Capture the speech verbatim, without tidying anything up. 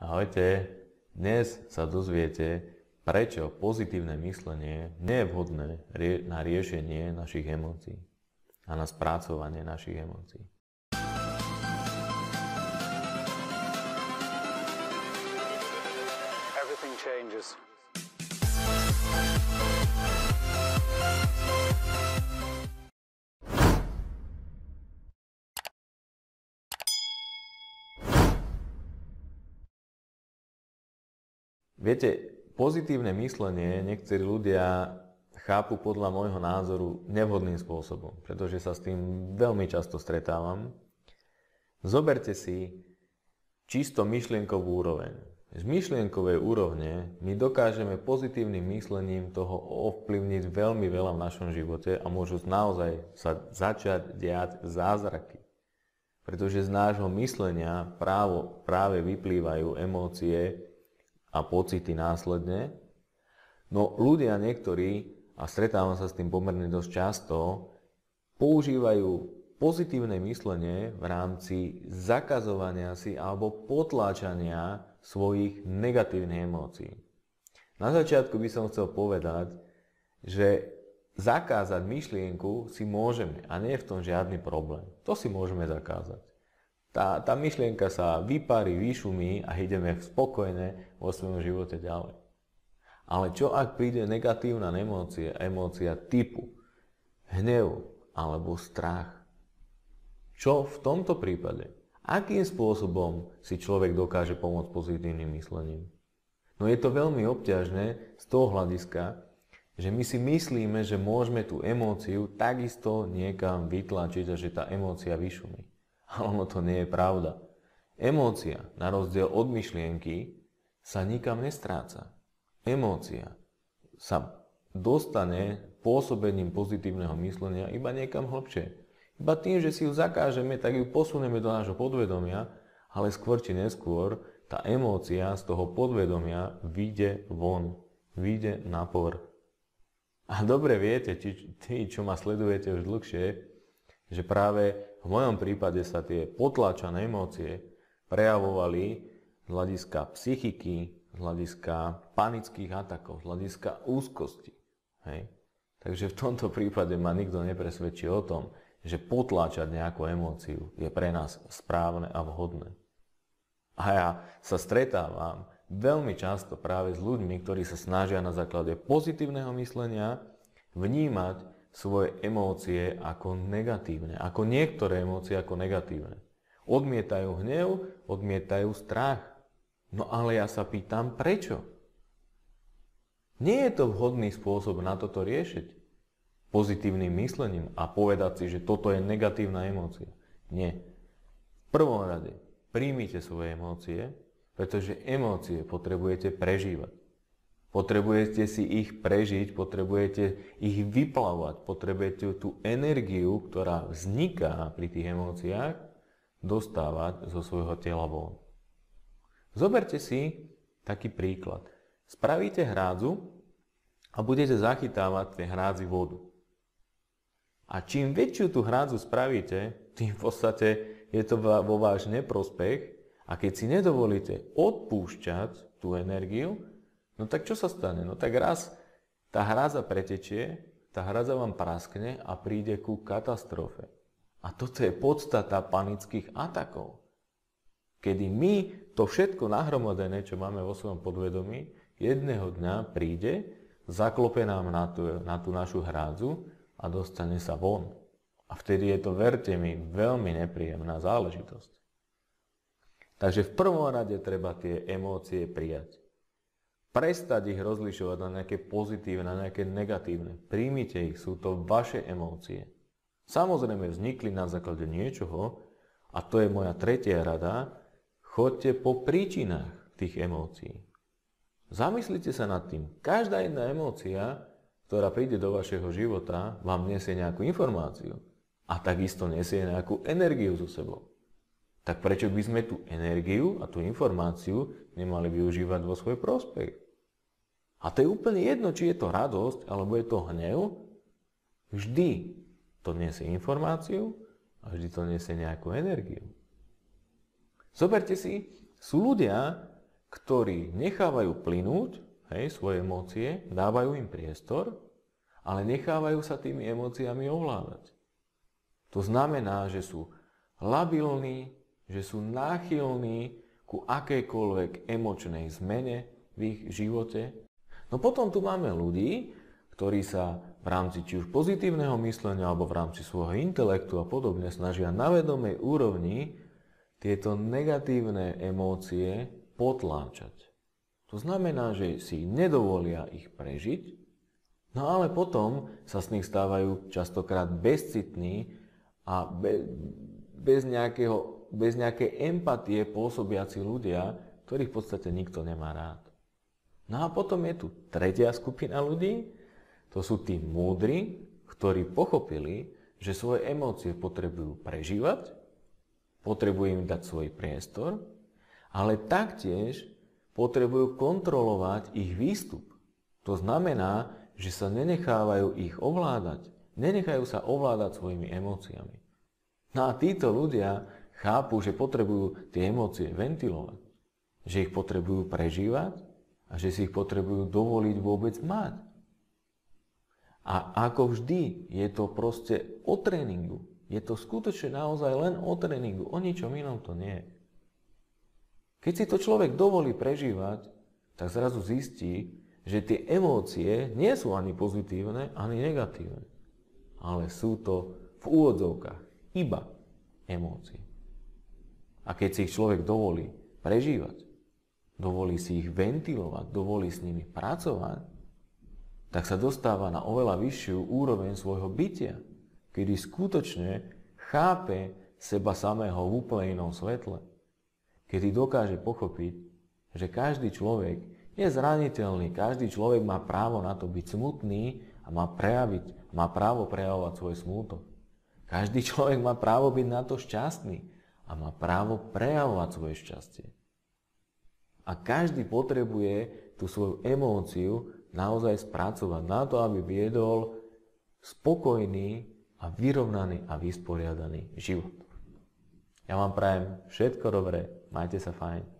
Ahojte, dnes sa dozviete, prečo pozitívne myslenie nie je vhodné na riešenie našich emócií a na spracovanie našich emócií. Everything changes. Viete, pozitívne myslenie niektorí ľudia chápu podľa môjho názoru nevhodným spôsobom, pretože sa s tým veľmi často stretávam. Zoberte si čisto myšlienkovú úroveň. Z myšlienkovej úrovne my dokážeme pozitívnym myslením toho ovplyvniť veľmi veľa v našom živote a môžu naozaj sa začať diať zázraky. Pretože z nášho myslenia právo, práve vyplývajú emócie a pocity následne. No ľudia niektorí, a stretávam sa s tým pomerne dosť často, používajú pozitívne myslenie v rámci zakazovania si alebo potláčania svojich negatívnych emócií. Na začiatku by som chcel povedať, že zakázať myšlienku si môžeme a nie je v tom žiadny problém. To si môžeme zakázať. Tá, tá myšlienka sa vyparí, vyšumí a ideme spokojne vo svojom živote ďalej. Ale čo ak príde negatívna emócia, emócia typu hnev alebo strach? Čo v tomto prípade? Akým spôsobom si človek dokáže pomôcť pozitívnym myslením? No je to veľmi obťažné z toho hľadiska, že my si myslíme, že môžeme tú emóciu takisto niekam vytlačiť a že tá emócia vyšumí. Ale ono to nie je pravda. Emócia, na rozdiel od myšlienky, sa nikam nestráca. Emócia sa dostane pôsobením pozitívneho myslenia iba niekam hlbšie. Iba tým, že si ju zakážeme, tak ju posunieme do nášho podvedomia, ale skôr či neskôr tá emócia z toho podvedomia vyjde von, vyjde na povrch. A dobre viete, tí, tí, čo ma sledujete už dlhšie, že práve v mojom prípade sa tie potláčané emócie prejavovali z hľadiska psychiky, z hľadiska panických atakov, z hľadiska úzkosti. Hej? Takže v tomto prípade ma nikto nepresvedčí o tom, že potláčať nejakú emóciu je pre nás správne a vhodné. A ja sa stretávam veľmi často práve s ľuďmi, ktorí sa snažia na základe pozitívneho myslenia vnímať svoje emócie ako negatívne, ako niektoré emócie ako negatívne. Odmietajú hnev, odmietajú strach. No ale ja sa pýtam, prečo? Nie je to vhodný spôsob na toto riešiť pozitívnym myslením a povedať si, že toto je negatívna emócia. Nie. V prvom rade príjmite svoje emócie, pretože emócie potrebujete prežívať. Potrebujete si ich prežiť, potrebujete ich vyplavovať, potrebujete tú energiu, ktorá vzniká pri tých emóciách, dostávať zo svojho tela von. Zoberte si taký príklad. Spravíte hrádzu a budete zachytávať v tej hrádzi vodu. A čím väčšiu tú hrádzu spravíte, tým v podstate je to vo váš neprospech a keď si nedovolíte odpúšťať tú energiu, no tak čo sa stane? No tak raz tá hrádza pretečie, tá hrádza vám praskne a príde ku katastrofe. A toto je podstata panických atakov. Kedy my to všetko nahromadené, čo máme vo svojom podvedomí, jedného dňa príde, zaklope nám na tú, na tú našu hrádzu a dostane sa von. A vtedy je to, verte mi, veľmi nepríjemná záležitosť. Takže v prvom rade treba tie emócie prijať. Prestať ich rozlišovať na nejaké pozitívne, na nejaké negatívne. Príjmite ich, sú to vaše emócie. Samozrejme vznikli na základe niečoho a to je moja tretia rada. Choďte po príčinách tých emócií. Zamyslite sa nad tým. Každá jedna emócia, ktorá príde do vašeho života, vám nesie nejakú informáciu a takisto nesie nejakú energiu so sebou. Tak prečo by sme tú energiu a tú informáciu nemali využívať vo svoj prospech? A to je úplne jedno, či je to radosť, alebo je to hnev. Vždy to nesie informáciu a vždy to nesie nejakú energiu. Zoberte si, sú ľudia, ktorí nechávajú plynúť, hej, svoje emócie, dávajú im priestor, ale nechávajú sa tými emóciami ovládať. To znamená, že sú labilní, že sú náchylní ku akejkoľvek emočnej zmene v ich živote. No potom tu máme ľudí, ktorí sa v rámci či už pozitívneho myslenia alebo v rámci svojho intelektu a podobne snažia na vedomej úrovni tieto negatívne emócie potláčať. To znamená, že si nedovolia ich prežiť, no ale potom sa z nich stávajú častokrát bezcitní a be, bez, nejakého, bez nejakej empatie pôsobiaci ľudia, ktorých v podstate nikto nemá rád. No a potom je tu tretia skupina ľudí, to sú tí múdri, ktorí pochopili, že svoje emócie potrebujú prežívať, potrebujú im dať svoj priestor, ale taktiež potrebujú kontrolovať ich výstup. To znamená, že sa nenechávajú ich ovládať, nenechajú sa ovládať svojimi emóciami. No a títo ľudia chápu, že potrebujú tie emócie ventilovať, že ich potrebujú prežívať a že si ich potrebujú dovoliť vôbec mať. A ako vždy, je to proste o tréningu. Je to skutočne naozaj len o tréningu, o ničom inom to nie je. Keď si to človek dovolí prežívať, tak zrazu zistí, že tie emócie nie sú ani pozitívne, ani negatívne. Ale sú to v úvodzovkách iba emócie. A keď si ich človek dovolí prežívať, dovolí si ich ventilovať, dovolí s nimi pracovať, tak sa dostáva na oveľa vyššiu úroveň svojho bytia, kedy skutočne chápe seba samého v úplne inom svetle. Kedy dokáže pochopiť, že každý človek je zraniteľný, každý človek má právo na to byť smutný a má, prejaviť, má právo prejavovať svoj smútok. Každý človek má právo byť na to šťastný a má právo prejavovať svoje šťastie. A každý potrebuje tú svoju emóciu naozaj spracovať na to, aby viedol spokojný a vyrovnaný a vysporiadaný život. Ja vám prajem všetko dobré, majte sa fajn.